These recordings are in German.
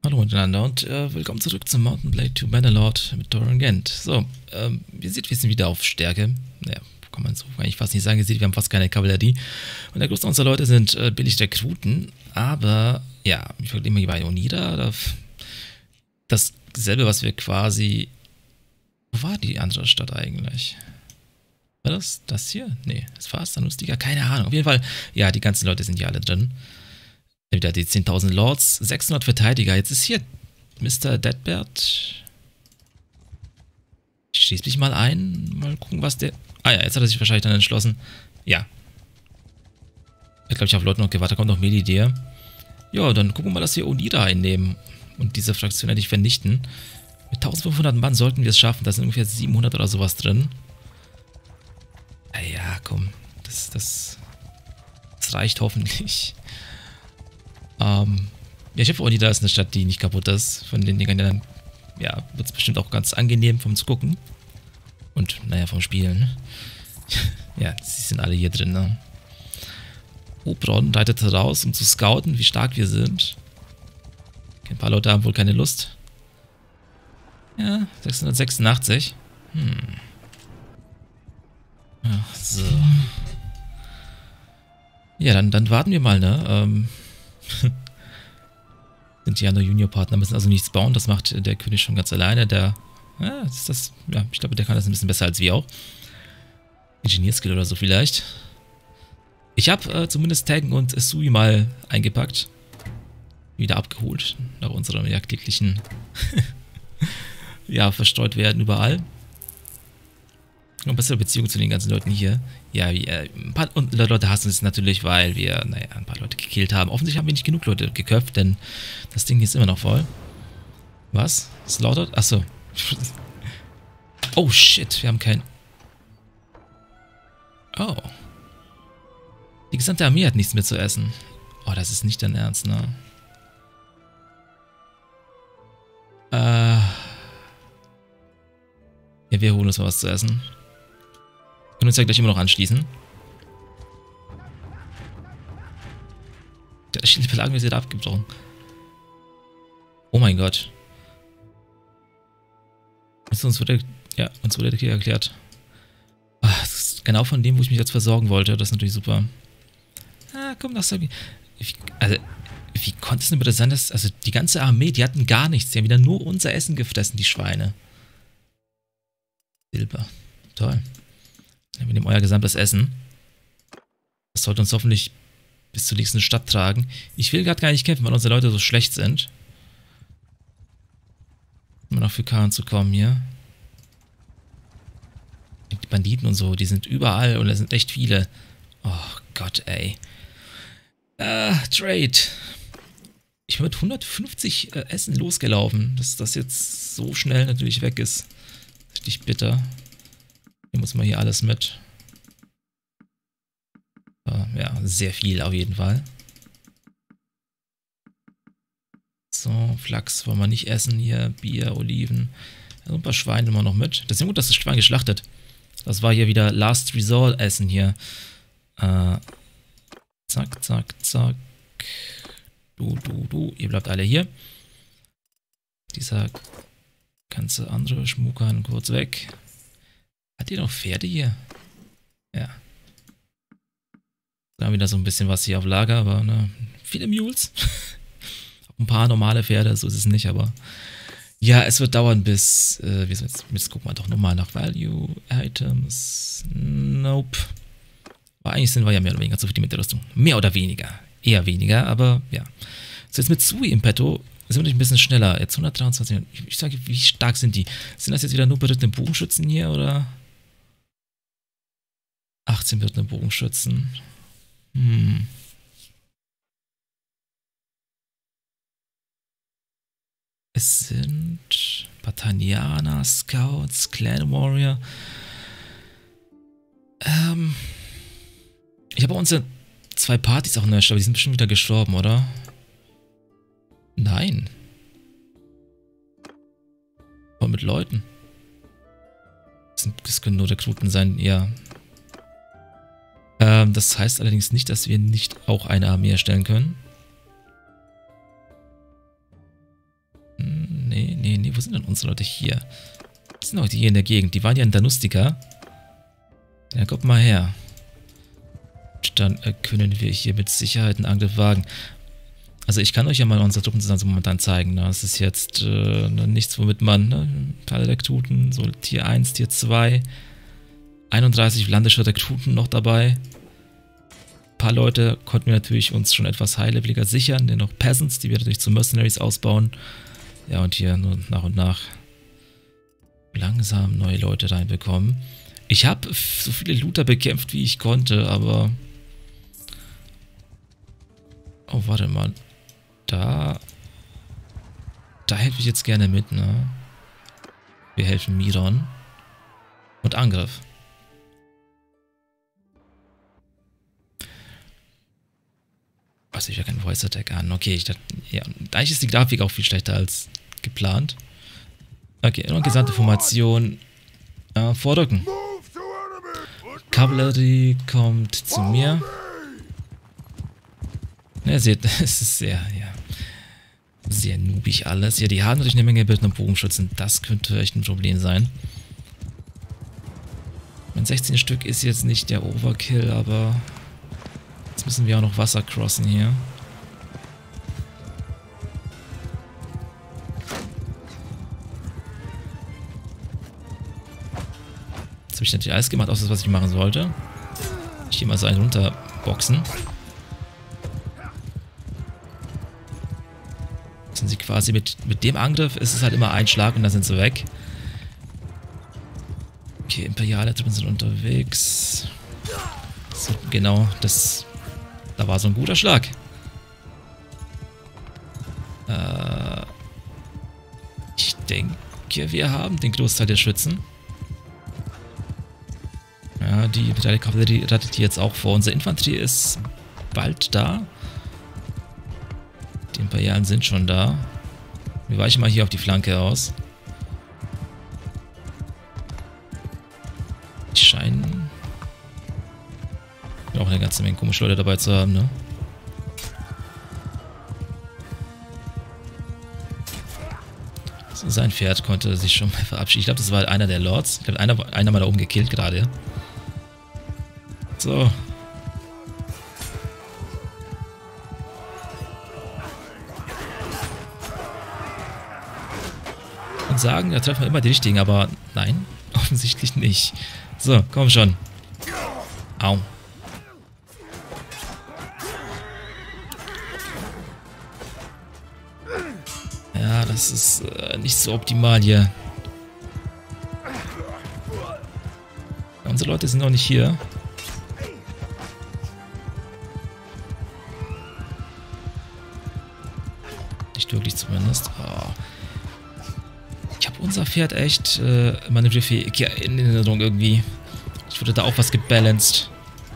Hallo miteinander und willkommen zurück zum Mountain Blade 2 Bannerlord mit Torrent. So, ihr seht, wir sind wieder auf Stärke. Naja, kann man so eigentlich fast nicht sagen. Ihr seht, wir haben fast keine Kavallerie. Und der Großteil unserer Leute sind billig Rekruten. Aber, ja, ich vergleiche mal hier bei Onira. Dasselbe, was wir quasi... Wo war die andere Stadt eigentlich? War das hier? Nee, das war es dann lustiger. Keine Ahnung. Auf jeden Fall, ja, die ganzen Leute sind hier alle drin. Wieder die 10.000 Lords, 600 Verteidiger. Jetzt ist hier Mr. Deadbert. Ich schließe mich mal ein. Mal gucken, was der... Ah ja, jetzt hat er sich wahrscheinlich dann entschlossen. Ja. Ich glaube, ich habe Leute noch gewartet. Da kommt noch Melidea. Ja, dann gucken wir mal, dass wir Onira einnehmen. Und diese Fraktion endlich vernichten. Mit 1500 Mann sollten wir es schaffen. Da sind ungefähr 700 oder sowas drin. Ah ja, komm. Das reicht hoffentlich. Ja, ich hoffe, Onira ist eine Stadt, die nicht kaputt ist. Von den Dingern, dann, ja, wird es bestimmt auch ganz angenehm vom Zugucken. Und, naja, vom Spielen. Ja, sie sind alle hier drin, ne? Obron reitet raus, um zu scouten, wie stark wir sind. Ein paar Leute haben wohl keine Lust. Ja, 686. Ja, so. Ja, dann warten wir mal, ne? Sind ja nur Juniorpartner, müssen also nichts bauen. Das macht der König schon ganz alleine. Ja, ich glaube, der kann das ein bisschen besser als wir auch. Ingenieurskill oder so vielleicht. Ich habe zumindest Taggen und Sui mal eingepackt. Wieder abgeholt. Nach unserem ja täglichen ja, verstreut werden überall. Und bessere Beziehung zu den ganzen Leuten hier. Ja, ein paar Leute hassen es natürlich, weil wir, naja, ein paar Leute gekillt haben. Offensichtlich haben wir nicht genug Leute geköpft, denn das Ding hier ist immer noch voll. Was? Slaughtered? Achso. Oh shit, wir haben kein... Oh. Die gesamte Armee hat nichts mehr zu essen. Oh, das ist nicht dein Ernst, ne? Ja, wir holen uns mal was zu essen. Können uns ja gleich immer noch anschließen. Der Schildbelagen wird wieder abgebrochen. Oh mein Gott. Uns wurde der Krieg erklärt. Ach, das ist genau von dem, wo ich mich jetzt versorgen wollte. Das ist natürlich super. Ah, komm, das ist... Also, wie konnte es denn bitte sein, dass... Also, die ganze Armee, die hatten gar nichts. Die haben wieder nur unser Essen gefressen, die Schweine. Silber. Toll. Wir nehmen euer gesamtes Essen. Das sollte uns hoffentlich bis zur nächsten Stadt tragen. Ich will gerade gar nicht kämpfen, weil unsere Leute so schlecht sind. Immer noch für Khan zu kommen hier. Die Banditen und so, die sind überall und es sind echt viele. Oh Gott, ey. Trade. Ich bin mit 150 Essen losgelaufen. Dass das jetzt so schnell natürlich weg ist. Richtig bitter. Hier muss man hier alles mit. Ja, sehr viel auf jeden Fall. So, Flachs wollen wir nicht essen hier. Bier, Oliven. Also ein paar Schweine immer noch mit. Das ist ja gut, dass das Schwein geschlachtet. Das war hier wieder Last Resort Essen hier. Zack, zack, zack. Du. Ihr bleibt alle hier. Dieser ganze andere Schmuckern kurz weg. Hat ihr noch Pferde hier? Ja. Da haben wir wieder so ein bisschen was hier auf Lager, aber ne, viele Mules. Ein paar normale Pferde, so ist es nicht, aber ja, es wird dauern bis, jetzt gucken wir doch nochmal nach Value Items. Nope. Aber eigentlich sind wir ja mehr oder weniger zufrieden mit der Rüstung. Mehr oder weniger. Eher weniger, aber ja. So, jetzt mit Sui im Petto sind wir ein bisschen schneller. Jetzt 123. Ich sage, wie stark sind die? Sind das jetzt wieder nur berittene Bogenschützen hier, oder? 18 berittene Bogenschützen. Es sind Batanianer, Scouts, Clan Warrior. Ich habe unsere 2 Partys auch neu, aber die sind bestimmt wieder gestorben, oder? Nein. Aber mit Leuten. Das können nur Rekruten sein, ja. Das heißt allerdings nicht, dass wir nicht auch eine Armee erstellen können. Nee, wo sind denn unsere Leute hier? Die sind auch die hier in der Gegend. Die waren ja in Danustica. Ja, kommt mal her. Dann können wir hier mit Sicherheit einen Angriff wagen. Also ich kann euch ja mal unsere Truppenzusammensetzung momentan zeigen. Ne? Das ist jetzt nichts, womit man, ne? Alle Rekruten, so Tier 1, Tier 2, 31 landische Rekruten noch dabei. Ein paar Leute konnten wir natürlich uns schon etwas high-leveliger sichern, denn noch Peasants, die wir natürlich zu Mercenaries ausbauen. Ja, und hier nur nach und nach langsam neue Leute reinbekommen. Ich habe so viele Looter bekämpft, wie ich konnte, aber... Oh, warte mal. Da helfe ich jetzt gerne mit, ne? Wir helfen Miron. Und Angriff. Also ich habe keinen Voice Attack an. Okay, ich dachte, ja, eigentlich ist die Grafik auch viel schlechter als geplant. Okay, eine gesamte Formation. Vorrücken. Kavallerie kommt zu mir. Ja, seht, es ist sehr, ja, sehr noobig alles. Ja, die haben natürlich eine Menge bildender Bogenschützen. Das könnte echt ein Problem sein. Mein 16 Stück ist jetzt nicht der Overkill, aber jetzt müssen wir auch noch Wasser crossen hier. Jetzt habe ich natürlich alles gemacht, außer das, was ich machen sollte. Ich gehe mal so einen runterboxen. Sind sie quasi mit dem Angriff ist es halt immer ein Schlag und dann sind sie weg. Okay, imperiale Truppen sind unterwegs. So, genau, da war so ein guter Schlag. Ich denke, wir haben den Großteil der Schützen. Ja, die imperiale Kavallerie rettet die jetzt auch vor. Unsere Infanterie ist bald da. Die Imperialen sind schon da. Wir weichen mal hier auf die Flanke aus. Die scheinen auch eine ganze Menge komische Leute dabei zu haben, ne? So, sein Pferd konnte sich schon mal verabschieden. Ich glaube, das war einer der Lords. Ich glaube, einer mal da oben gekillt gerade. So. Sagen, da treffen wir immer die richtigen, aber nein, offensichtlich nicht. So, komm schon. Au. Ja, das ist nicht so optimal hier. Unsere Leute sind noch nicht hier. Nicht wirklich zumindest. Oh. Unser Pferd echt manövrierfähig in Erinnerung irgendwie. Ich wurde da auch was gebalanced.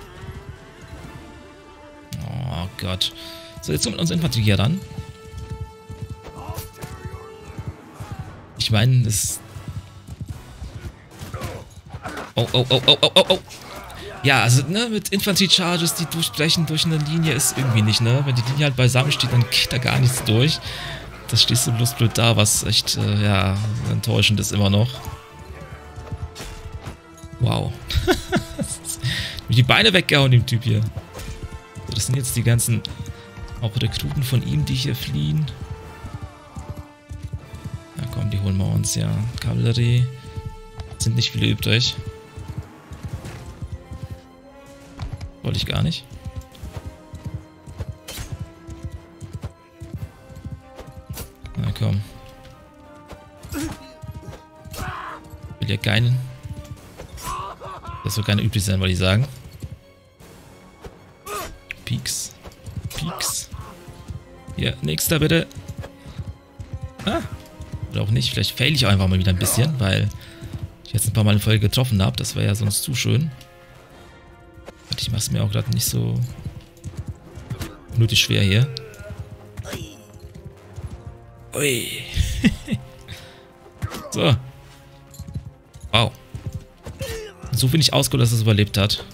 Oh Gott. So, jetzt kommt unsere Infanterie hier ran. Ich meine, das... Oh. Ja, also, ne, mit Infanterie-Charges, die durchbrechen durch eine Linie, ist irgendwie nicht, ne? Wenn die Linie halt beisammen steht, dann geht da gar nichts durch. Das stehst du bloß blöd da, was echt, ja, enttäuschend ist immer noch. Wow. Wie die Beine weggehauen, dem Typ hier. So, das sind jetzt die ganzen, auch Rekruten von ihm, die hier fliehen. Na komm, die holen wir uns, ja. Kavallerie. Sind nicht viele übrig. Wollte ich gar nicht. Na komm. Will ja keinen. Das soll keine üblich sein, wollte ich sagen. Peaks. Hier, nächster bitte. Ah. Oder auch nicht. Vielleicht fail ich auch einfach mal wieder ein bisschen, weil ich jetzt ein paar Mal in Folge getroffen habe. Das wäre ja sonst zu schön. Ich mache es mir auch gerade nicht so unnötig schwer hier. Ui. So. Wow. So bin ich ausgeholt, dass es überlebt hat.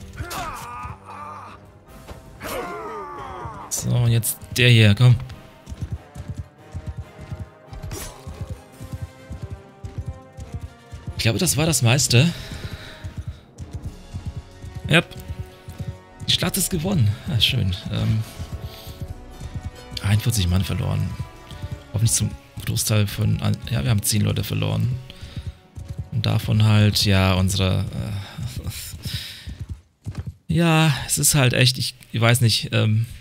So, und jetzt der hier, komm. Ich glaube, das war das meiste. Ja. Die Schlacht ist gewonnen. Ah, schön. 41 Mann verloren. Hoffentlich zum Großteil von... Ja, wir haben 10 Leute verloren. Und davon halt, ja, unsere... ja, es ist halt echt, ich weiß nicht,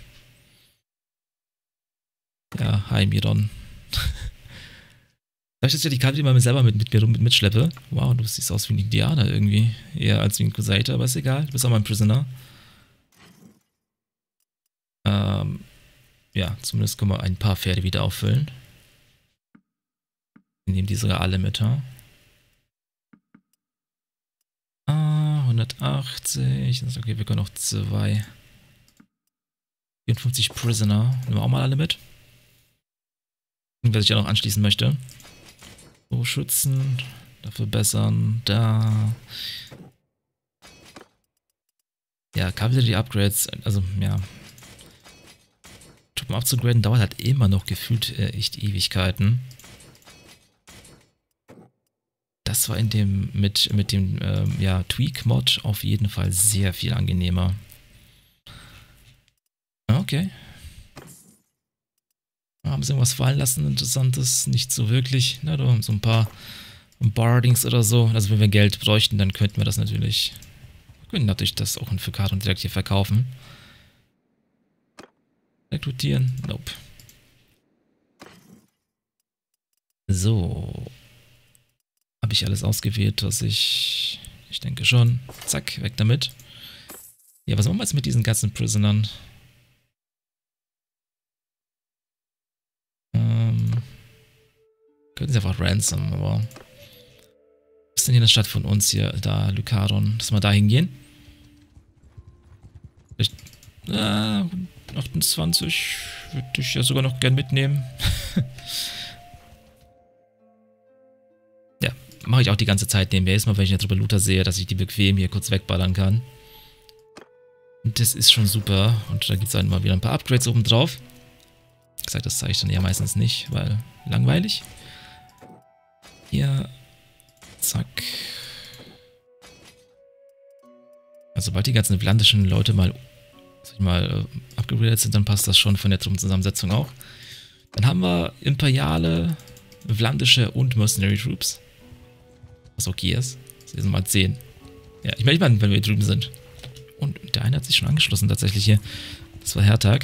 ja, hi Miron. Vielleicht ist ja die Karte, die man selber mit mir mitschleppe. Wow, du siehst aus wie ein Indianer irgendwie. Eher als wie ein Crusader, aber ist egal. Du bist auch mal ein Prisoner. Ja, zumindest können wir ein paar Pferde wieder auffüllen. Wir nehmen die sogar alle mit, ha? 180. Okay, wir können noch 2. 54 Prisoner. Nehmen wir auch mal alle mit. Wer sich ja noch anschließen möchte. So, schützen. Dafür bessern. Da. Ja, Cavalry Upgrades. Also, ja. Truppen abzugraden dauert halt immer noch gefühlt echt Ewigkeiten. Das war in dem mit dem ja, Tweak-Mod auf jeden Fall sehr viel angenehmer. Okay. Haben sie irgendwas fallen lassen, Interessantes? Nicht so wirklich. Na, da so ein paar Bardings oder so. Also wenn wir Geld bräuchten, dann könnten wir das natürlich... Wir können natürlich das auch in Fikaton direkt hier verkaufen. Rekrutieren? Nope. So. Habe ich alles ausgewählt, was ich... Ich denke schon. Zack, weg damit. Ja, was machen wir jetzt mit diesen ganzen Prisonern? Könnten sie einfach ransom, aber... Was ist denn hier in der Stadt von uns hier? Da, Lycaron. Lass mal da hingehen. Vielleicht... 28 würde ich ja sogar noch gern mitnehmen. Ja, mache ich auch die ganze Zeit nebenher. Jedes Mal, wenn ich eine Truppe Looter sehe, dass ich die bequem hier kurz wegballern kann. Und das ist schon super. Und da gibt es dann mal wieder ein paar Upgrades oben drauf. Wie gesagt, das zeige ich dann ja meistens nicht, weil langweilig. Hier. Zack. Also sobald die ganzen vlandischen Leute mal abgegradet sind, dann passt das schon von der Truppenzusammensetzung auch. Dann haben wir imperiale, vlandische und Mercenary Troops. Was okay ist. Das sind mal 10. Ja, ich melde mal, wenn wir drüben sind. Und der eine hat sich schon angeschlossen tatsächlich hier. Das war Hertag.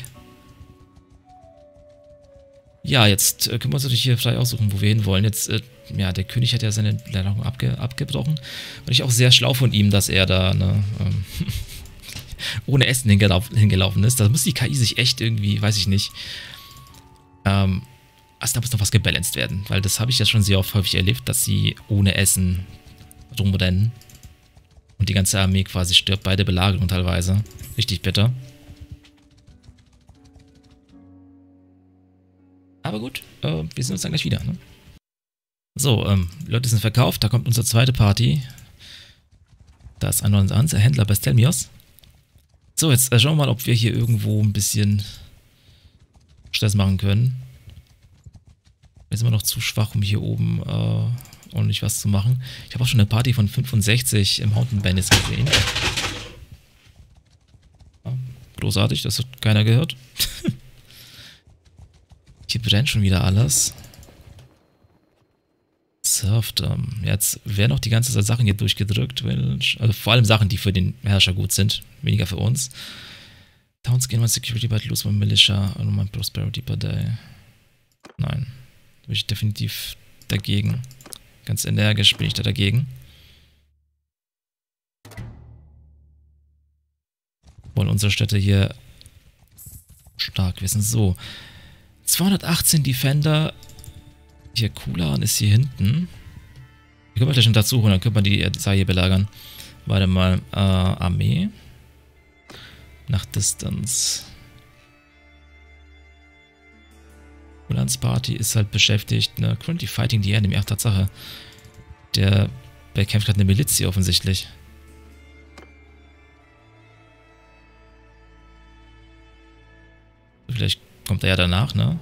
Ja, jetzt können wir uns natürlich hier frei aussuchen, wo wir hinwollen. Jetzt, ja, der König hat ja seine Leitung abgebrochen. Und ich auch sehr schlau von ihm, dass er da, ne, ohne Essen hingelaufen ist. Da muss die KI sich echt irgendwie, weiß ich nicht. Also da muss noch was gebalanced werden. Weil das habe ich ja schon sehr oft häufig erlebt, dass sie ohne Essen rumrennen. Und die ganze Armee quasi stirbt bei der Belagerung teilweise. Richtig bitter. Aber gut, wir sehen uns dann gleich wieder. Ne? So, Leute sind verkauft. Da kommt unsere zweite Party. Da ist ein Händler Bestelmios. So, jetzt schauen wir mal, ob wir hier irgendwo ein bisschen Stress machen können. Wir sind immer noch zu schwach, um hier oben ordentlich was zu machen. Ich habe auch schon eine Party von 65 im Mountain Bandits gesehen. Ja, großartig, das hat keiner gehört. Hier brennt schon wieder alles. Serfdom. Jetzt werden auch die ganzen Sachen hier durchgedrückt. Also vor allem Sachen, die für den Herrscher gut sind. Weniger für uns. Towns gehen mal Security bald los mit Militia und mein Prosperity per Day. Nein. Da bin ich definitiv dagegen. Ganz energisch bin ich da dagegen. Wollen unsere Städte hier stark wissen. So. 218 Defender. Hier Kulan ist hier hinten. Die können wir gleich schon dazu holen, dann können wir die Saar hier belagern. Warte mal. Armee. Nach Distance. Kulans Party ist halt beschäftigt. Ne? Currently fighting the enemy. Ach, Tatsache. Der bekämpft gerade eine Miliz hier offensichtlich. Vielleicht kommt er ja danach, ne?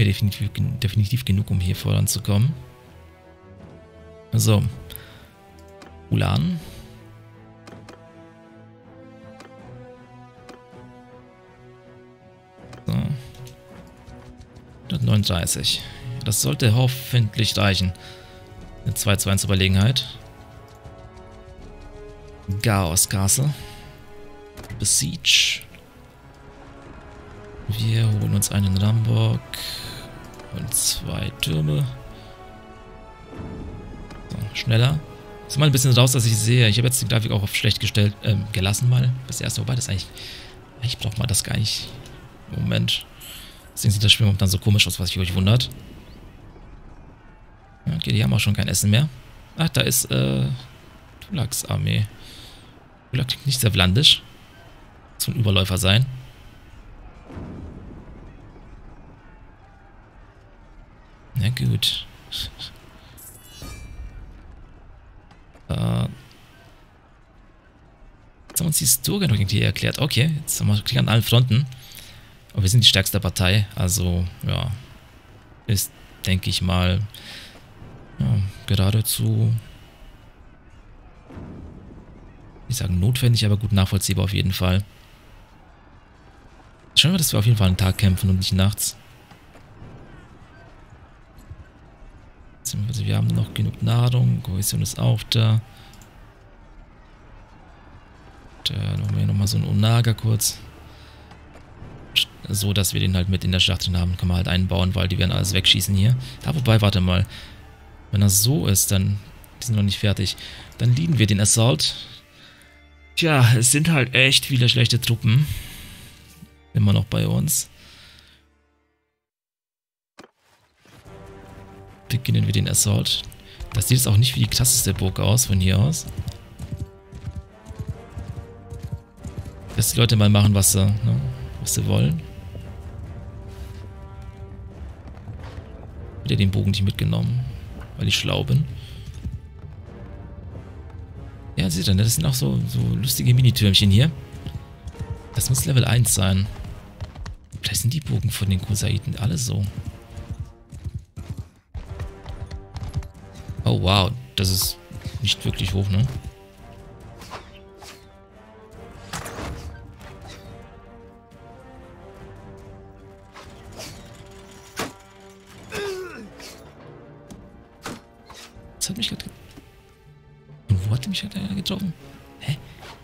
mir definitiv genug, um hier voranzukommen. So. Ulan. So. 139. Das sollte hoffentlich reichen. Eine 2-2-1 Überlegenheit. Chaos Castle. Besiege. Wir holen uns einen Rambock und 2 Türme. So, schneller. Ist mal ein bisschen raus, dass ich sehe. Ich habe jetzt die Grafik auch auf schlecht gestellt, gelassen mal. Das erste, wobei das eigentlich braucht man das gar nicht. Moment. Deswegen sieht das Spiel momentan so komisch aus, was sich euch wundert. Okay, die haben auch schon kein Essen mehr. Ach, da ist, Tulaks Armee. Tulak klingt nicht sehr vlandisch. So ein Überläufer sein. Na gut. Jetzt haben wir uns die Historie noch irgendwie erklärt. Okay, jetzt haben wir Krieg an allen Fronten. Aber wir sind die stärkste Partei. Also, ja. Ist, denke ich mal, ja, geradezu, ich sage notwendig, aber gut nachvollziehbar auf jeden Fall. Schauen wir, dass wir auf jeden Fall einen Tag kämpfen und nicht nachts. Also wir haben noch genug Nahrung, Kohäsion ist auch da. Da machen wir nochmal so einen Onaga kurz. So, dass wir den halt mit in der Schlacht drin haben, kann man halt einbauen, weil die werden alles wegschießen hier. Ja, wobei, warte mal. Wenn das so ist, dann, die sind noch nicht fertig, dann leaden wir den Assault. Tja, es sind halt echt viele schlechte Truppen. Immer noch bei uns. Beginnen wir den Assault. Das sieht jetzt auch nicht wie die krasseste Burg aus, von hier aus. Dass die Leute mal machen, was sie wollen. Wieder den Bogen nicht mitgenommen, weil ich schlau bin. Ja, seht ihr, das sind auch so lustige Minitürmchen hier. Das muss Level 1 sein. Vielleicht sind die Bogen von den Kosaiten alle so. Oh wow, das ist nicht wirklich hoch, ne? Das hat mich gerade... Und wo hat mich gerade getroffen? Hä?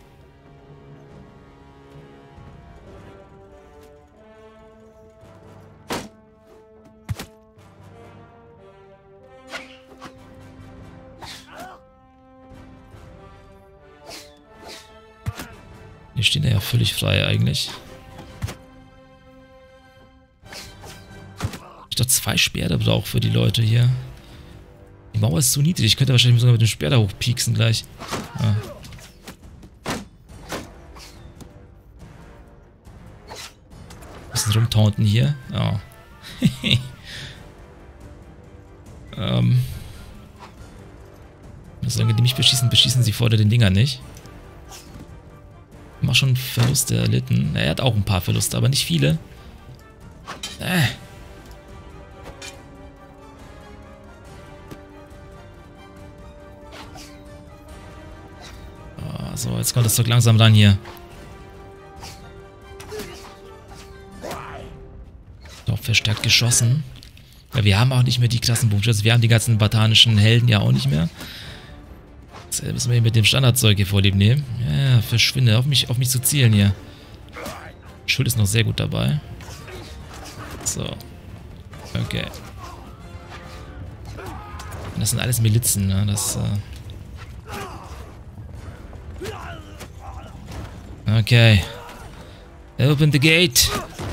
Hier stehen ja völlig frei eigentlich. Ich doch 2 Speere brauche für die Leute hier. Die Mauer ist zu niedrig. Ich könnte wahrscheinlich sogar mit dem Speer da hochpieksen gleich. Ja. Bisschen rumtaunten hier. Ja. Solange die mich beschießen, beschießen sie vorne den Dinger nicht. Mach schon Verluste erlitten. Er hat auch ein paar Verluste, aber nicht viele. So, jetzt kommt das doch langsam ran hier. Doch, verstärkt geschossen. Ja, wir haben auch nicht mehr die krassen Bogenschützen. Wir haben die ganzen batanischen Helden ja auch nicht mehr. Jetzt müssen wir hier mit dem Standardzeug hier vorlieb nehmen. Ja, verschwinde. Auf mich zu zielen hier. Schild ist noch sehr gut dabei. So. Okay. Und das sind alles Milizen, ne? Das, okay. Open the gate.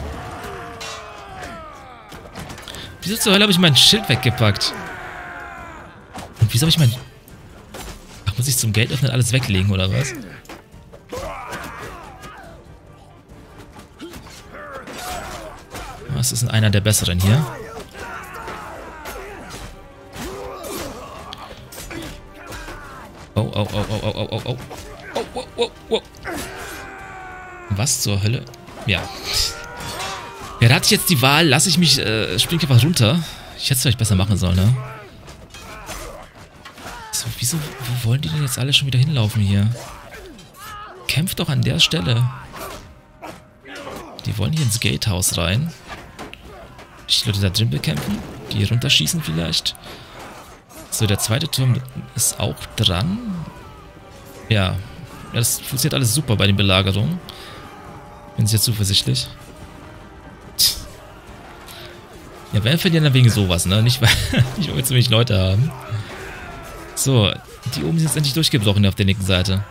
Wieso zur Hölle habe ich mein Schild weggepackt? Und wieso habe ich mein... Ach, muss ich zum Gate öffnen alles weglegen, oder was? Was ist denn einer der besseren hier? Oh, oh, oh, oh, oh, oh, oh, oh. Oh, oh, oh, oh. Was zur Hölle? Ja. Ja, da hatte ich jetzt die Wahl, lasse ich mich, spring einfach runter. Ich hätte es vielleicht besser machen sollen, ne? So, wieso, wo wollen die denn jetzt alle schon wieder hinlaufen hier? Kämpft doch an der Stelle. Die wollen hier ins Gatehouse rein. Die Leute da drin bekämpfen. Die runterschießen vielleicht. So, der zweite Turm ist auch dran. Ja, das funktioniert alles super bei den Belagerungen. Bin sehr zuversichtlich. Ja, wer verlieren dann wegen sowas, ne? Nicht, weil wir zu wenig Leute haben. So, die oben sind jetzt endlich durchgebrochen auf der linken Seite.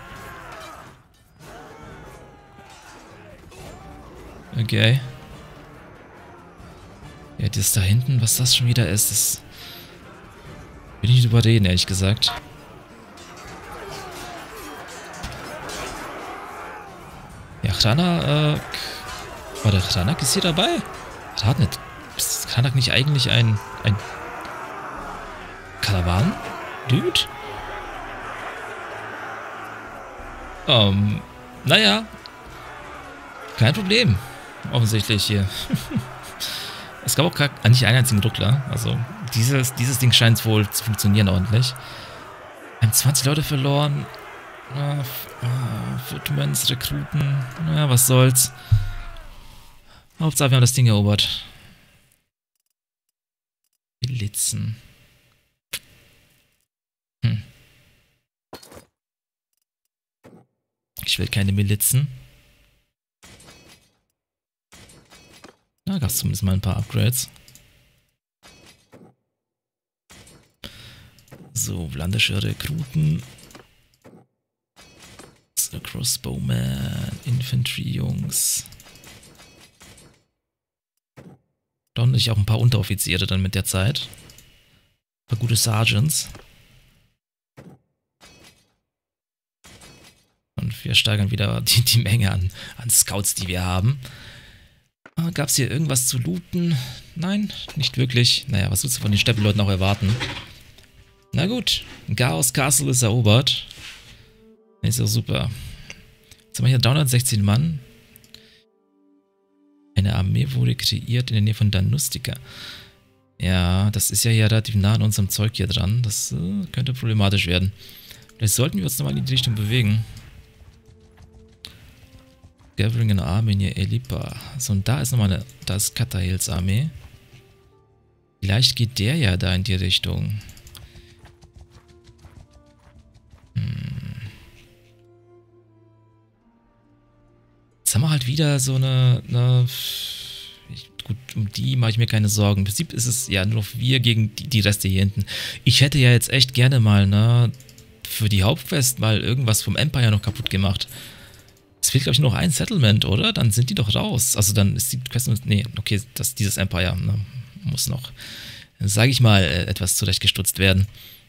Okay. Ja, das da hinten, was das schon wieder ist, das will ich nicht drüber reden, ehrlich gesagt. Ja, warte, Hranak ist hier dabei? Radnet. Ist Hranak nicht eigentlich ein Karawan-Dude? Naja. Kein Problem. Offensichtlich hier. Es gab auch gar nicht einen einzigen Ruckler. Also, dieses Ding scheint wohl zu funktionieren ordentlich. Wir haben 20 Leute verloren. Footmans, Rekruten. Naja, was soll's. Hauptsache, wir haben das Ding erobert. Milizen. Ich will keine Milizen. Da gab es zumindest mal ein paar Upgrades. So, landische Rekruten. So, Crossbowman, Infantry-Jungs. Da und ich auch ein paar Unteroffiziere dann mit der Zeit. Ein paar gute Sergeants. Und wir steigern wieder die Menge an Scouts, die wir haben. Gab es hier irgendwas zu looten? Nein, nicht wirklich. Naja, was willst du von den Steppenleuten auch erwarten? Na gut, Chaos Castle ist erobert. Ist ja super. Jetzt haben wir hier 316 Mann. Eine Armee wurde kreiert in der Nähe von Danustica. Ja, das ist ja hier relativ nah an unserem Zeug hier dran. Das könnte problematisch werden. Vielleicht sollten wir uns nochmal in die Richtung bewegen. Gathering an Army near Elipa. So, und da ist nochmal eine. Da ist Katahils Armee. Vielleicht geht der ja da in die Richtung. Jetzt haben wir halt wieder so eine gut, um die mache ich mir keine Sorgen. Im Prinzip ist es ja nur noch wir gegen die Reste hier hinten. Ich hätte ja jetzt echt gerne mal, für die Hauptquest mal irgendwas vom Empire noch kaputt gemacht. Es fehlt, glaube ich, noch ein Settlement, oder? Dann sind die doch raus. Also dann ist die Quest... Nee, okay, dieses Empire muss noch, sage ich mal, etwas zurechtgestutzt werden.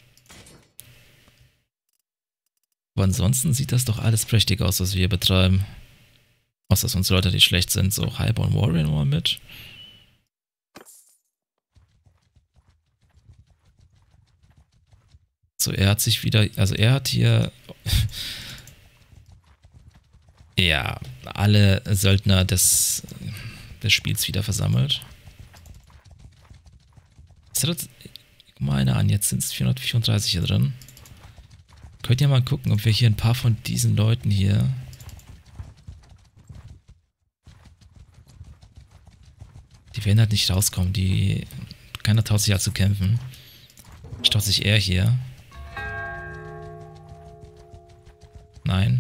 Aber ansonsten sieht das doch alles prächtig aus, was wir hier betreiben. Außer dass unsere Leute nicht schlecht sind. So, Highborn Warrior mal mit. So, er hat sich wieder... Also er hat hier... ja, alle Söldner des Spiels wieder versammelt. Guck mal einer an, jetzt sind es 434 hier drin. Könnt ihr mal gucken, ob wir hier ein paar von diesen Leuten hier... Die werden halt nicht rauskommen, keiner traut sich ja zu kämpfen. Staut sich er hier. Nein.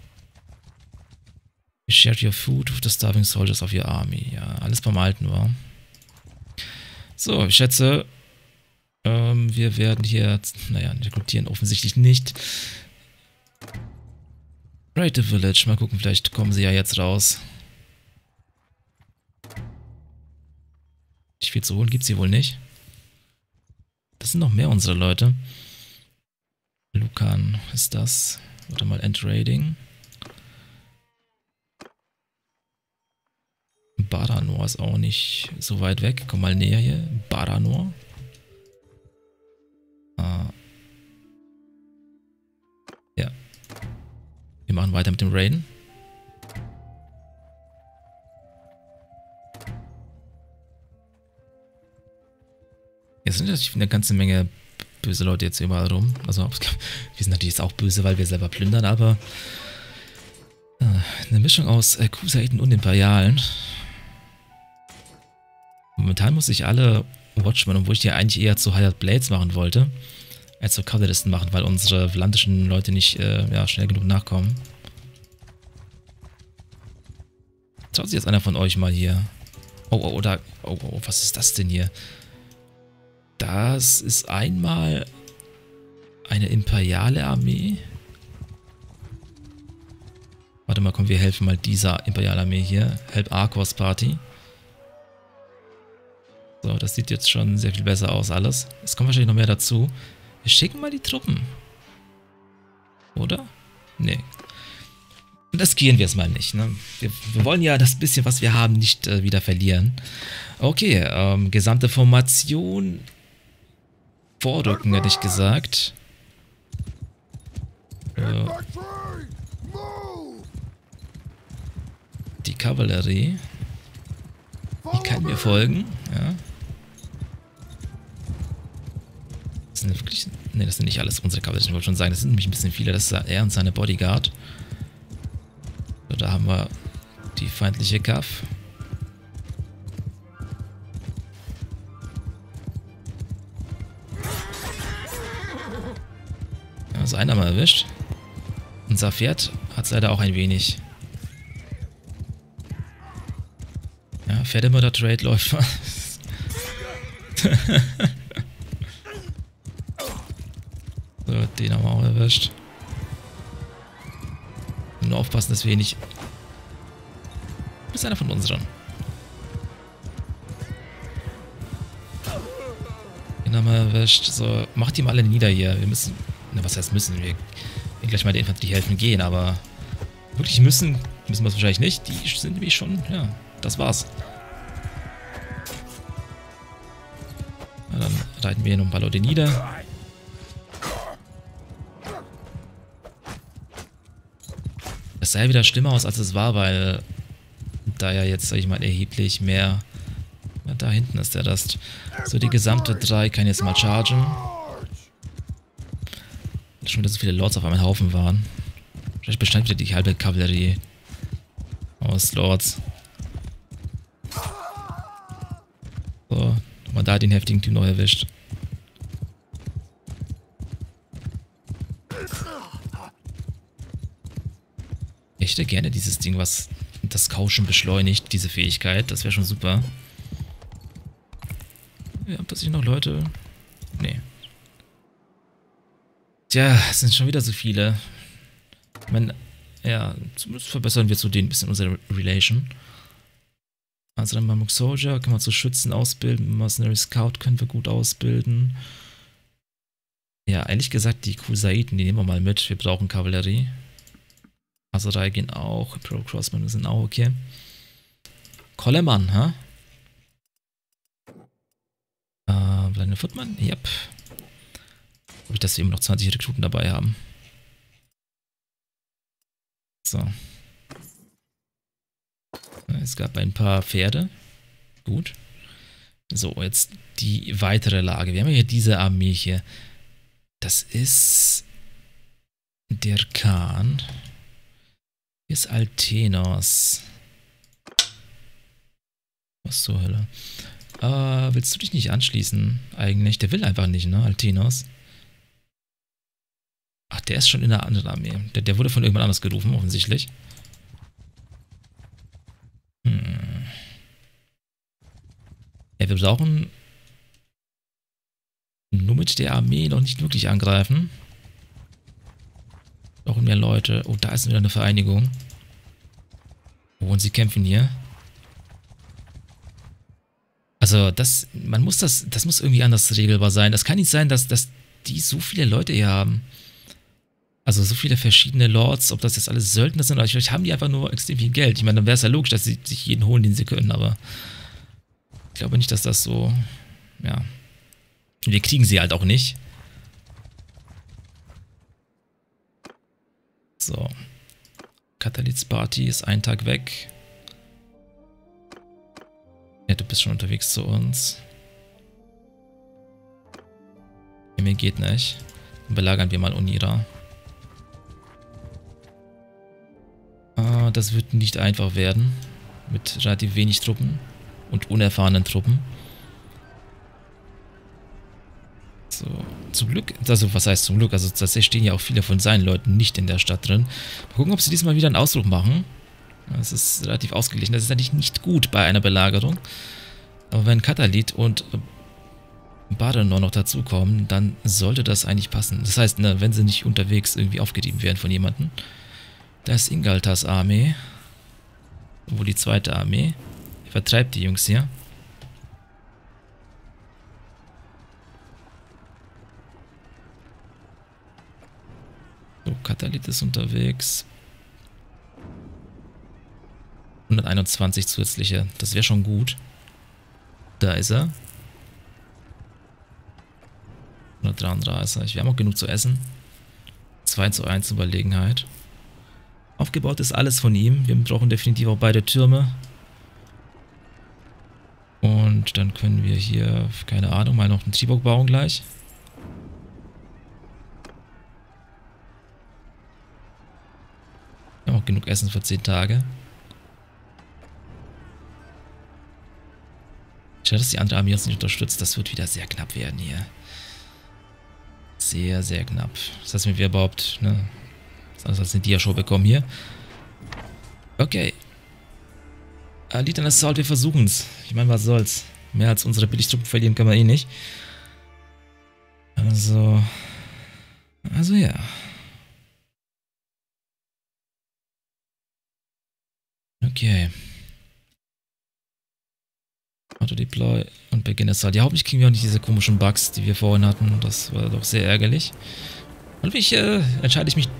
You shared your food with the starving soldiers of your army. Ja, alles beim Alten war. So, ich schätze, wir werden hier, naja, rekrutieren offensichtlich nicht. Raid the Village, mal gucken, vielleicht kommen sie ja jetzt raus. Nicht viel zu holen, gibt es hier wohl nicht. Das sind noch mehr unsere Leute. Lucan ist das. Warte mal, End-Raiding. Baranor ist auch nicht so weit weg. Komm mal näher hier. Baranor. Ja. Wir machen weiter mit dem Raiden. sind natürlich eine ganze Menge böse Leute jetzt überall rum. Also wir sind natürlich jetzt auch böse, weil wir selber plündern, aber eine Mischung aus Khuzaiten und Imperialen. Momentan muss ich alle Watchmen, obwohl ich die eigentlich eher zu Hired Blades machen wollte, als zu Kavalleristen machen, weil unsere landischen Leute nicht ja, schnell genug nachkommen. Schaut sich jetzt einer von euch mal hier. Oh, was ist das denn hier? Das ist einmal eine imperiale Armee. Warte mal, komm, wir helfen mal dieser imperialen Armee hier. Help Arcos Party. So, das sieht jetzt schon sehr viel besser aus alles. Es kommt wahrscheinlich noch mehr dazu. Wir schicken mal die Truppen. Oder? Nee. Riskieren wir es mal nicht, ne? Wir wollen ja das bisschen, was wir haben, nicht wieder verlieren. Okay, gesamte Formation. Vorrücken, hätte ich gesagt. Die Kavallerie. Die kann mir folgen, ja. Das sind wirklich... Ne, das sind nicht alles unsere Kavallerie, ich wollte schon sagen. Das sind nämlich ein bisschen viele. Das ist er und seine Bodyguard. So, da haben wir die feindliche Kaff. Ja, ist einer mal erwischt. Unser Pferd hat es leider auch ein wenig. Ja, Pferdemörder-Trade läuft mal. So, den haben wir auch erwischt. Nur aufpassen, dass wir hier nicht... Das ist einer von unseren. Den haben wir erwischt. So, macht die mal alle nieder hier. Wir müssen... Na, was heißt müssen? Wir gleich mal der Infanterie helfen gehen, aber... Wirklich müssen wir es wahrscheinlich nicht. Die sind nämlich schon... Ja, das war's. Na, dann reiten wir hier noch ein paar Leute nieder. Es sah ja wieder schlimmer aus, als es war, weil da ja jetzt, sag ich mal, erheblich mehr... Ja, da hinten ist der Rest. So, die gesamte 3 kann jetzt mal chargen. Schon wieder so viele Lords auf einem Haufen waren. Vielleicht bestand wieder die halbe Kavallerie aus Lords. So, nochmal da den heftigen Typ noch erwischt. Ich hätte gerne dieses Ding, was das Kauschen beschleunigt, diese Fähigkeit. Das wäre schon super. Ja, plötzlich noch Leute. Nee. Tja, es sind schon wieder so viele. Ich meine, ja, zumindest verbessern wir zu denen ein bisschen unsere Relation. Also dann Mammoth Soldier können wir zu Schützen ausbilden. Mercenary Scout können wir gut ausbilden. Ja, ehrlich gesagt, die Khuzaiten, die nehmen wir mal mit. Wir brauchen Kavallerie. Aserai gehen auch. Pro Crossmen sind auch okay. Kollemann, hä? Blinde Footman? Yep. Glaube ich, dass wir immer noch 20 Rekruten dabei haben. So. Es gab ein paar Pferde. Gut. So, jetzt die weitere Lage. Wir haben hier diese Armee hier. Das ist der Khan. Hier ist Altenos. Was zur Hölle? Willst du dich nicht anschließen eigentlich? Der will einfach nicht, ne? Altenos. Ach, der ist schon in einer anderen Armee. Der wurde von irgendwann anders gerufen, offensichtlich. Ja, wir brauchen nur mit der Armee noch nicht wirklich angreifen. Brauchen mehr Leute. Oh, da ist wieder eine Vereinigung. Oh, und sie kämpfen hier. Also, das muss irgendwie anders regelbar sein. Das kann nicht sein, dass die so viele Leute hier haben. Also so viele verschiedene Lords, ob das jetzt alles Söldner sind, oder vielleicht haben die einfach nur extrem viel Geld. Ich meine, dann wäre es ja logisch, dass sie sich jeden holen, den sie können, aber ich glaube nicht, dass das so, ja. Wir kriegen sie halt auch nicht. So. Catalyts Party ist einen Tag weg. Ja, du bist schon unterwegs zu uns. mehr geht nicht. Dann belagern wir mal Onira. Das wird nicht einfach werden. Mit relativ wenig Truppen. Und unerfahrenen Truppen. So, zum Glück, also was heißt zum Glück? Also tatsächlich stehen ja auch viele von seinen Leuten nicht in der Stadt drin. Mal gucken, ob sie diesmal wieder einen Ausdruck machen. Das ist relativ ausgeglichen. Das ist eigentlich nicht gut bei einer Belagerung. Aber wenn Katalit und Badenor noch dazukommen, dann sollte das eigentlich passen. Das heißt, ne, wenn sie nicht unterwegs irgendwie aufgerieben werden von jemandem. Da ist Ingaltas Armee. Wo die zweite Armee. Die vertreibt die Jungs hier. So, Katalit ist unterwegs. 121 zusätzliche. Das wäre schon gut. Da ist er. 133. Wir haben auch genug zu essen. 2:1 Überlegenheit. Aufgebaut ist alles von ihm. Wir brauchen definitiv auch beide Türme. Und dann können wir hier, keine Ahnung, mal noch einen Triebock bauen gleich. Wir haben auch genug Essen für 10 Tage. Schade, dass die andere Armee uns nicht unterstützt. Das wird wieder sehr knapp werden hier. Sehr, sehr knapp. Das heißt, wenn wir überhaupt, ne, das als eine Dia-Show bekommen hier. Okay. Elite and Assault, wir versuchen's. Ich meine, was soll's. Mehr als unsere Billigtruppen verlieren können wir eh nicht. Also ja. Okay. Auto-Deploy und Begin Assault. Ja, hoffentlich kriegen wir auch nicht diese komischen Bugs, die wir vorhin hatten. Das war doch sehr ärgerlich. Und entscheide ich mich...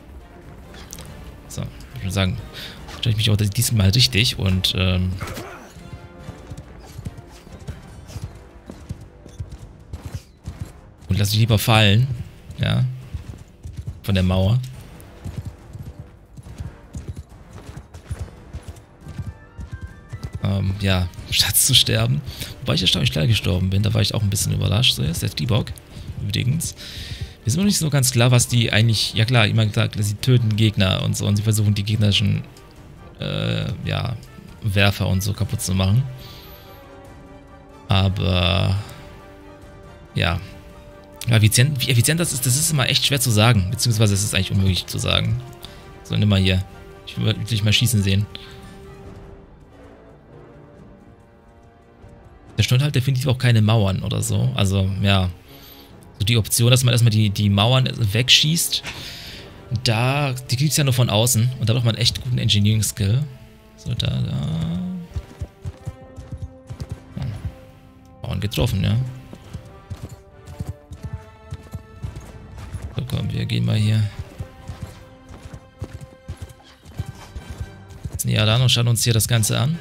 So, ich würde sagen, entscheide ich mich auch diesmal richtig und und lasse mich lieber fallen. Ja. Von der Mauer. Ja, statt zu sterben. Wobei ich erstaunlich schnell gestorben bin, da war ich auch ein bisschen überrascht. So, jetzt der Triebock, übrigens. Wir sind noch nicht so ganz klar, was die eigentlich... Ja klar, immer gesagt, sie töten Gegner und so und sie versuchen die gegnerischen ja, Werfer und so kaputt zu machen. Aber ja, wie effizient das ist immer echt schwer zu sagen. Beziehungsweise es ist eigentlich unmöglich zu sagen. So, nimm mal hier. Ich will dich mal schießen sehen. Der stört halt definitiv auch keine Mauern oder so. Also, ja. So die Option, dass man erstmal die Mauern wegschießt, die kriegt es ja nur von außen. Und da braucht man echt guten Engineering-Skill. So, da. Mauern getroffen, ja. So, komm, wir gehen mal hier. Jetzt näher ran und schauen uns hier das Ganze an.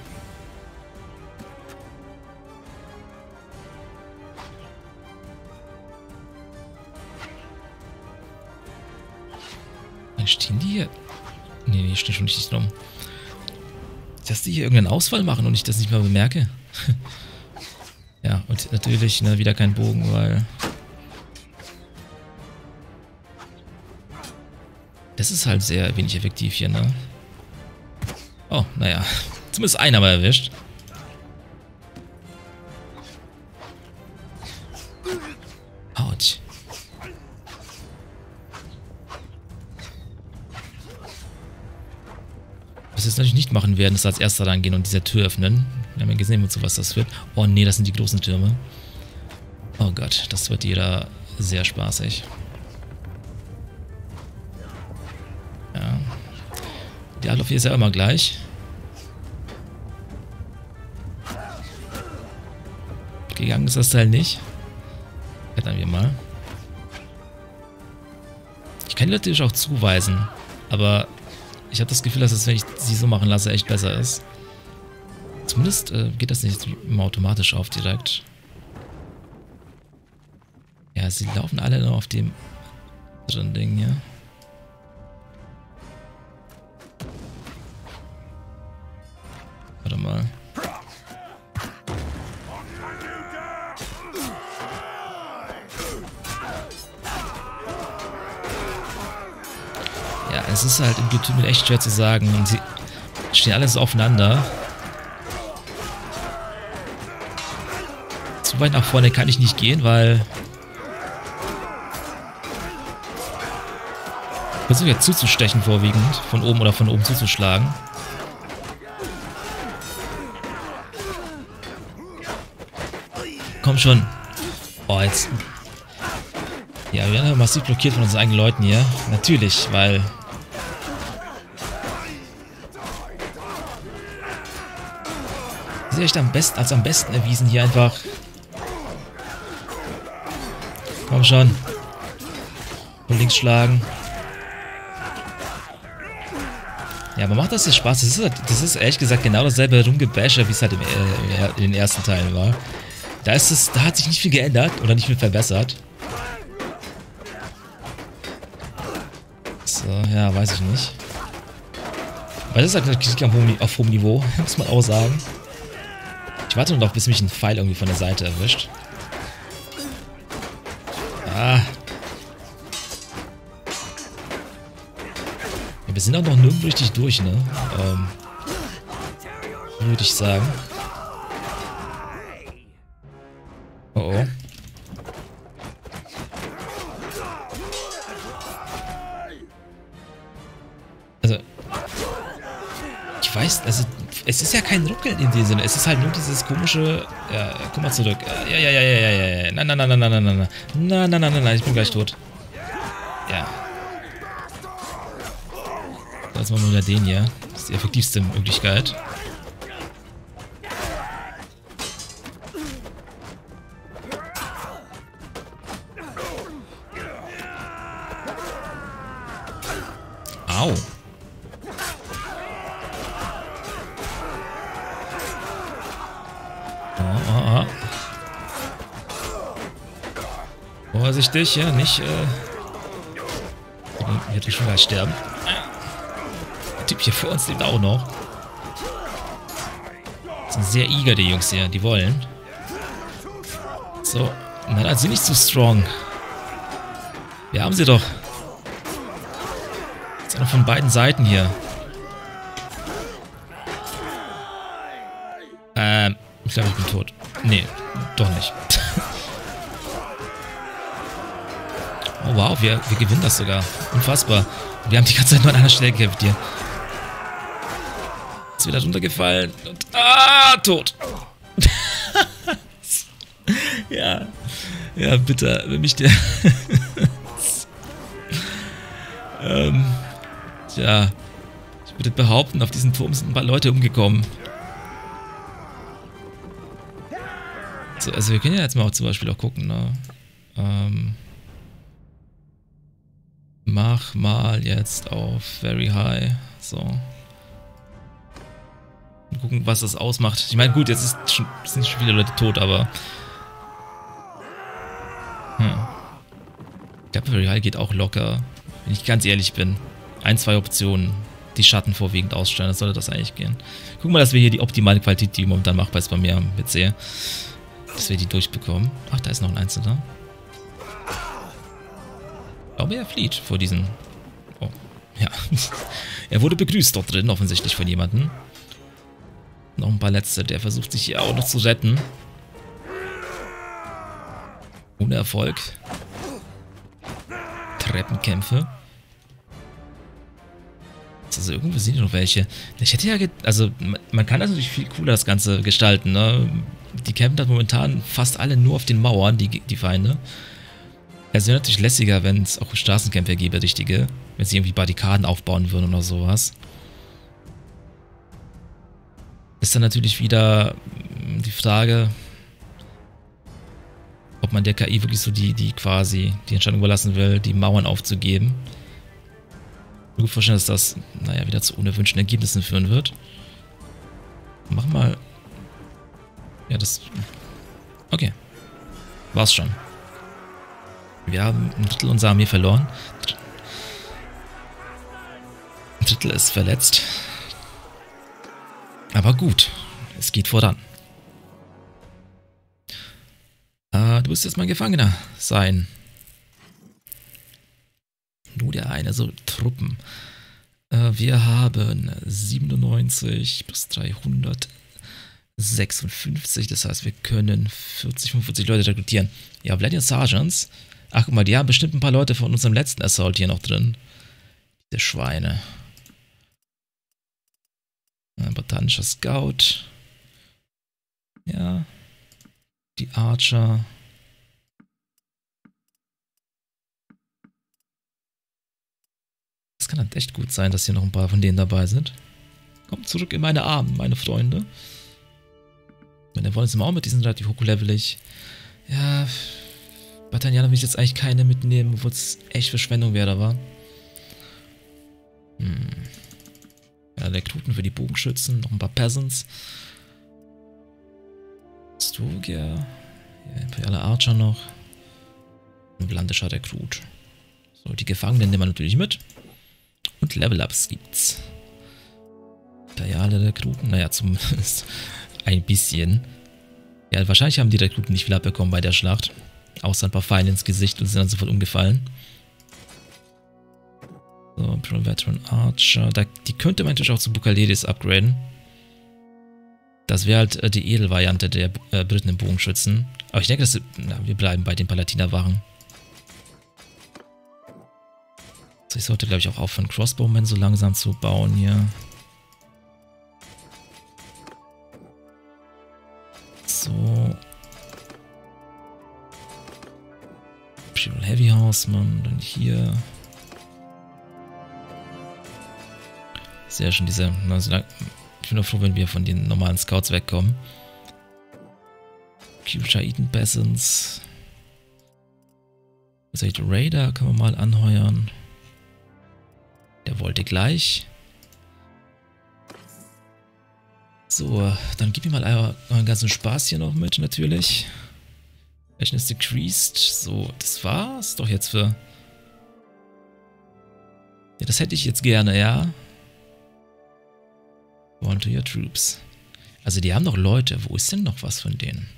Stehen die hier? Nee, die stehen schon richtig drum. Dass die hier irgendeinen Ausfall machen und ich das nicht mehr bemerke. Ja, und natürlich wieder kein Bogen, weil... Das ist halt sehr wenig effektiv hier, ne? Oh, naja. Zumindest einer mal erwischt. Autsch. Was wir jetzt natürlich nicht machen werden, ist als erster rangehen und diese Tür öffnen. Wir haben ja gesehen, wozu was das wird. Oh nee, das sind die großen Türme. Oh Gott, das wird jeder sehr spaßig. Ja. Die Anlauf hier ist ja immer gleich. Gegangen ist das Teil nicht. Klettern wir mal. Ich kann die Leute natürlich auch zuweisen, aber ich habe das Gefühl, dass es, wenn ich sie so machen lasse, echt besser ist. Zumindest geht das nicht immer automatisch auf direkt. Ja, sie laufen alle nur auf dem drin Ding hier. Warte mal. Das ist halt im Getümmel echt schwer zu sagen. Und sie stehen alles aufeinander. Zu weit nach vorne kann ich nicht gehen, weil... Ich versuche jetzt zuzustechen vorwiegend. Von oben oder von oben zuzuschlagen. Komm schon. Oh, jetzt... Ja, wir werden massiv blockiert von unseren eigenen Leuten hier. Natürlich, weil... Das ist echt am besten erwiesen hier einfach. Komm schon. Von links schlagen. Ja, aber macht das hier Spaß? Das ist ehrlich gesagt genau dasselbe Rumgebasher, wie es halt in den ersten Teilen war. Da hat sich nicht viel geändert oder nicht viel verbessert. So, ja, weiß ich nicht. Weil das ist halt Kritik auf hohem Niveau, muss man auch sagen. Ich warte nur noch, bis mich ein Pfeil irgendwie von der Seite erwischt. Ah. Ja, wir sind auch noch nirgendwo richtig durch, ne? Würde ich sagen. Oh oh. Also. Ich weiß, also. Es ist ja kein Ruckeln in dem Sinne. Es ist halt nur dieses komische. Ja, komm mal zurück. Ja. Nein. Nein. Ich bin gleich tot. Ja. Jetzt machen wir wieder den hier. Das ist die effektivste Möglichkeit. Au. Vorsichtig, ja, nicht, wird schon gleich sterben. Der Typ hier vor uns lebt auch noch. Das sind sehr eager, die Jungs hier, die wollen. So, na, dann sind nicht zu strong. Wir haben sie doch. Jetzt auch noch von beiden Seiten hier. Ich glaube, ich bin tot. Nee, doch nicht. Oh wow, wir gewinnen das sogar. Unfassbar. Wir haben die ganze Zeit nur an einer Stelle gekämpft hier. Ist wieder runtergefallen und... tot. Ja. Ja, bitte, wenn mich der... Tja. Ich würde behaupten, auf diesem Turm sind ein paar Leute umgekommen. So, also wir können ja jetzt mal auch zum Beispiel auch gucken, ne? Mach mal jetzt auf Very High. So. Und gucken, was das ausmacht. Ich meine, gut, jetzt sind schon viele Leute tot, aber... Ich glaube, Very High geht auch locker. Wenn ich ganz ehrlich bin. 1, 2 Optionen. Die Schatten vorwiegend ausstellen. Das sollte das eigentlich gehen. Gucken wir, dass wir hier die optimale Qualität, die momentan machbar ist bei mir am PC. Dass wir die durchbekommen. Ach, da ist noch ein Einzelner. Ich glaube, er flieht vor diesen... Oh, ja. Er wurde begrüßt dort drin, offensichtlich von jemandem. Noch ein paar letzte. Der versucht sich hier auch noch zu retten. Ohne Erfolg. Treppenkämpfe. Also irgendwo sind ja noch welche. Ich hätte ja... Also, man kann das natürlich viel cooler, das Ganze gestalten, ne? Die campen da momentan fast alle nur auf den Mauern, die Feinde. Es wäre natürlich lässiger, wenn es auch Straßenkämpfe gäbe, richtige. Wenn sie irgendwie Barrikaden aufbauen würden oder sowas. Ist dann natürlich wieder die Frage, ob man der KI wirklich so die Entscheidung überlassen will, die Mauern aufzugeben. Ich kann mir gut vorstellen, dass das, naja, wieder zu unerwünschten Ergebnissen führen wird. Mach mal... Ja, das... Okay. War's schon. Wir haben ein Drittel unserer Armee verloren. Ein Drittel ist verletzt. Aber gut. Es geht voran. Du wirst jetzt mein Gefangener sein. Nur der eine, so Truppen. Wir haben 97 plus 356, das heißt, wir können 40, 45 Leute rekrutieren. Ja, Vladimir Sergeants. Ach, guck mal, die haben bestimmt ein paar Leute von unserem letzten Assault hier noch drin. Diese Schweine. Ein botanischer Scout. Ja. Die Archer. Es kann halt echt gut sein, dass hier noch ein paar von denen dabei sind. Kommt zurück in meine Arme, meine Freunde. Meine wollen sind auch mit, die sind relativ hochlevelig. Ja, Bataillane will ich jetzt eigentlich keine mitnehmen, obwohl es echt Verschwendung wäre, war. Ja, Rekruten für die Bogenschützen, noch ein paar Peasants. Stogia. Ja, Imperiale Archer noch. Und landischer Rekrut. So, die Gefangenen nehmen wir natürlich mit. Und Level-Ups gibt's. Imperiale Rekruten, naja, zumindest ein bisschen. Ja, wahrscheinlich haben die Rekruten nicht viel abbekommen bei der Schlacht. Außer ein paar Pfeile ins Gesicht und sind dann sofort umgefallen. So, Pro Veteran Archer. Die könnte man natürlich auch zu Bukaledis upgraden. Das wäre halt die Edelvariante der Briten im Bogenschützen. Aber ich denke, wir bleiben bei den Palatinerwachen. So, ich sollte, glaube ich, auch aufhören, Crossbowmen so langsam zu bauen hier. So. Imperial Heavy Horseman, dann hier. Sehr schön, diese. Ich bin nur froh, wenn wir von den normalen Scouts wegkommen. Kushaiten Peasants. Raider können wir mal anheuern. Der wollte gleich. So, dann gib mir mal euren ganzen Spaß hier noch mit, natürlich. Flächen ist decreased. So, das war's doch jetzt für... Ja, das hätte ich jetzt gerne, ja. Volunteer Troops. Also die haben noch Leute. Wo ist denn noch was von denen?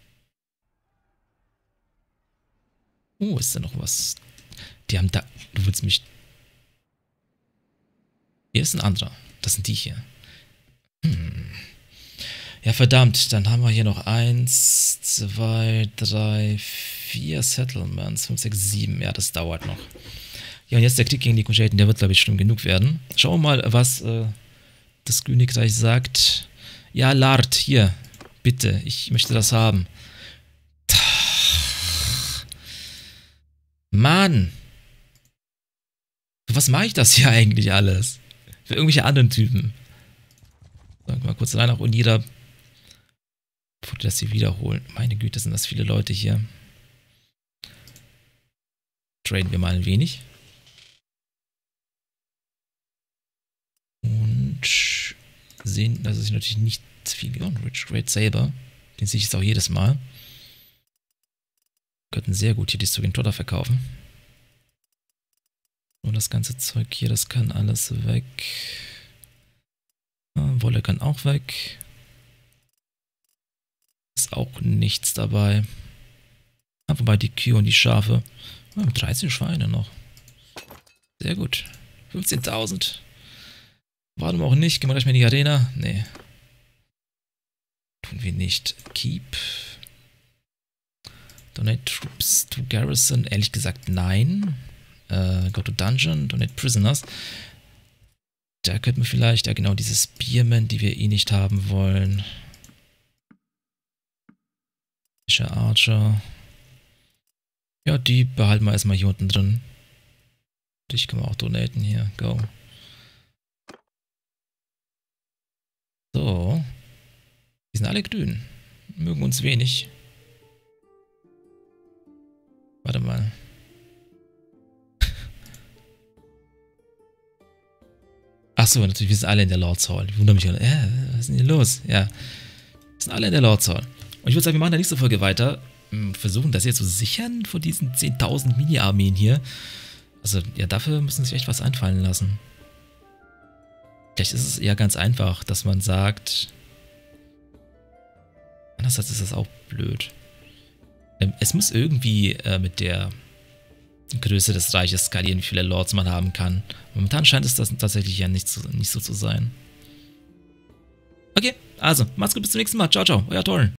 Oh, ist da noch was? Die haben da... Du willst mich... Hier ist ein anderer. Das sind die hier. Ja, verdammt. Dann haben wir hier noch 1, 2, 3, 4 Settlements. 5, 6, 7. Ja, das dauert noch. Ja, und jetzt der Krieg gegen die Kushaiten. Der wird, glaube ich, schlimm genug werden. Schauen wir mal, was das Königreich sagt. Ja, Lard, hier. Bitte. Ich möchte das haben. Mann. Für was mache ich das hier eigentlich alles? Für irgendwelche anderen Typen. Sagen wir mal kurz rein nach Onira. Bevor die das hier wiederholen. Meine Güte, sind das viele Leute hier. Traden wir mal ein wenig. Und sehen, dass es natürlich nicht viel gewonnen. Rich Great Saber. Den sehe ich jetzt auch jedes Mal. Könnten sehr gut hier die Stugan Trotter verkaufen. Und das ganze Zeug hier, das kann alles weg. Wolle kann auch weg. Ist auch nichts dabei. Wobei die Kühe und die Schafe. 13 Schweine noch. Sehr gut. 15.000. Warum auch nicht? Gehen wir gleich mal in die Arena? Nee. Tun wir nicht. Keep. Donate Troops to Garrison. Ehrlich gesagt, nein. Go to Dungeon. Donate Prisoners. Da könnten wir vielleicht, ja genau, diese Spearmen, die wir eh nicht haben wollen. Archer. Ja, die behalten wir erstmal hier unten drin. Dich können wir auch donaten hier. Go. So. Die sind alle grün. Mögen uns wenig. Warte mal. Achso, natürlich, wir sind alle in der Lords Hall. Ich wundere mich gerade. Was ist denn hier los? Ja. Wir sind alle in der Lords Hall. Und ich würde sagen, wir machen in der nächsten Folge weiter. Versuchen das jetzt zu sichern vor diesen 10.000 Mini-Armeen hier. Also, ja, dafür müssen sich echt was einfallen lassen. Vielleicht ist es eher ganz einfach, dass man sagt... Andererseits ist das auch blöd. Es muss irgendwie mit der Größe des Reiches skalieren, wie viele Lords man haben kann. Momentan scheint es das tatsächlich ja nicht so zu sein. Okay, also, macht's gut, bis zum nächsten Mal. Ciao, ciao, euer Toll.